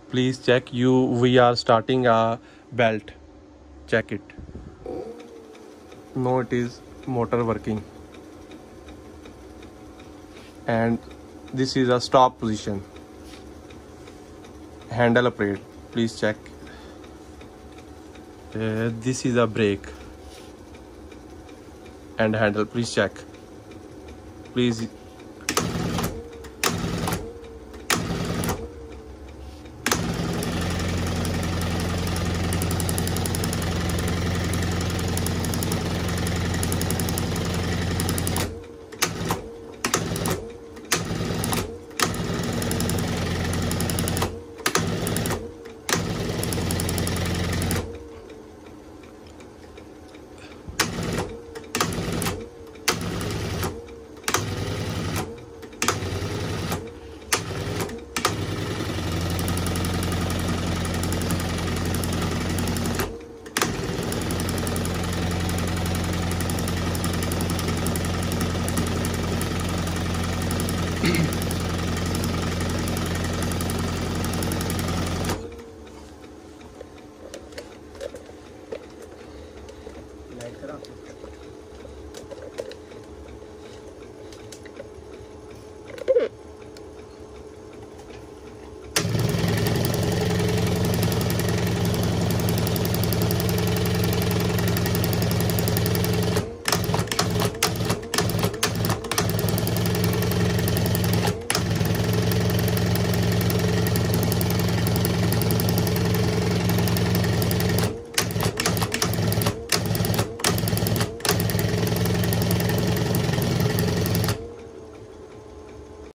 Please check. We are starting a belt. Check it. No, it is motor working. And this is a stop position. Handle operate. Please check. This is a brake and handle. Please check. Please